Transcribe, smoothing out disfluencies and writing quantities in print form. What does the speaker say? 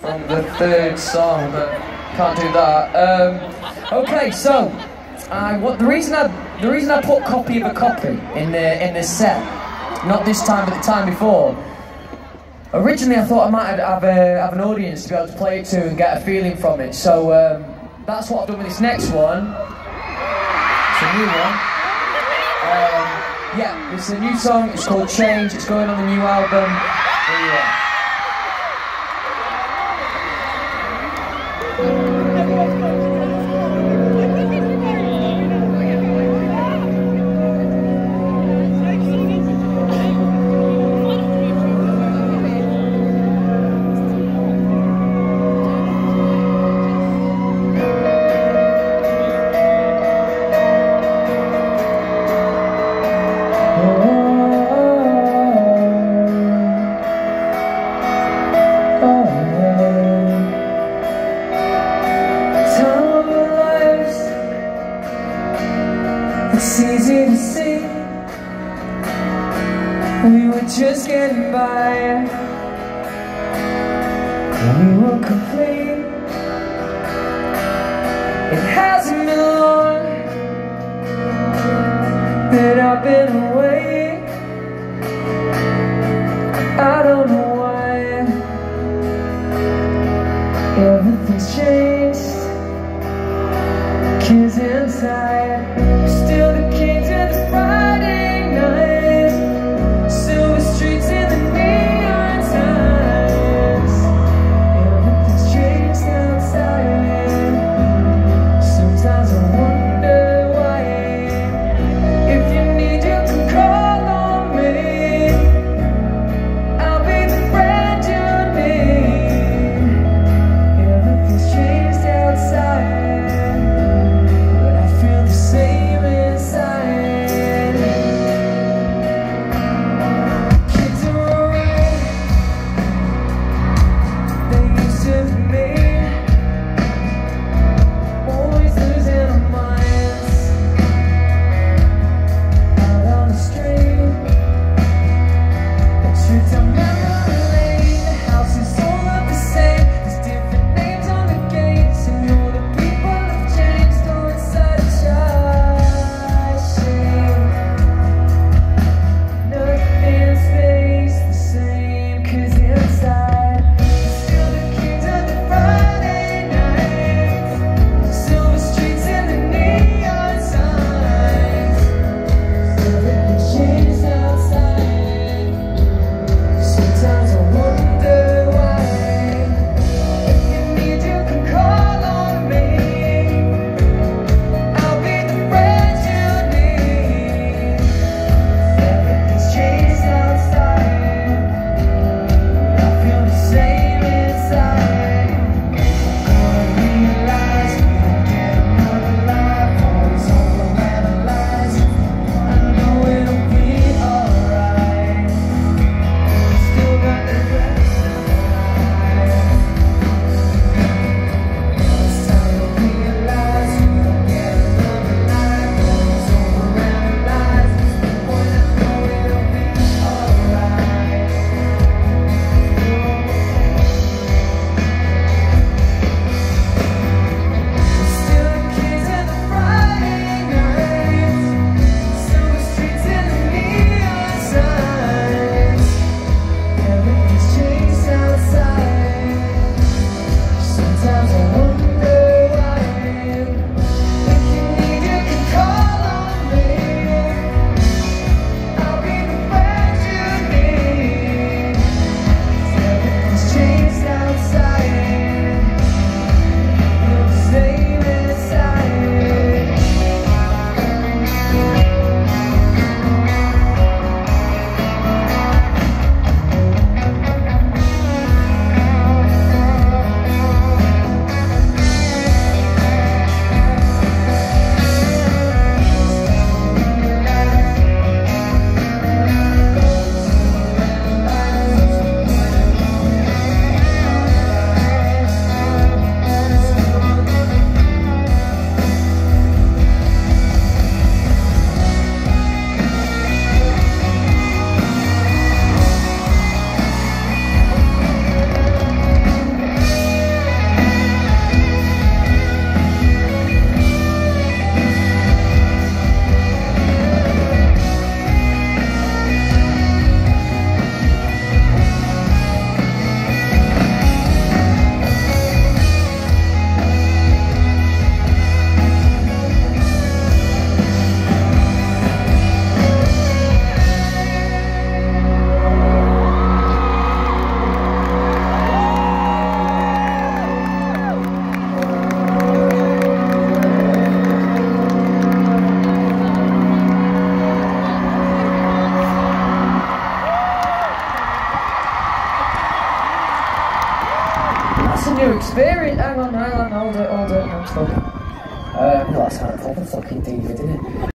on the third song, but can't do that. Okay, so the reason I put copy of a copy in the set, not this time but the time before. Originally, I thought I might have an audience to be able to play it to and get a feeling from it. So that's what I've done with this next one. It's a new one. Yeah, it's a new song. It's called Change. It's going on the new album. Here you are. It's easy to see we were just getting by, we were complete. It hasn't been long that I've been away. I don't know why everything's changed, 'cause inside still the kings of this Friday night, silver streets in the neon signs. Everything's changed outside. Sometimes I wonder why. If you need, you can call on me. I'll be the friend you need. Everything's changed. No, that's not a proper fucking David, isn't it?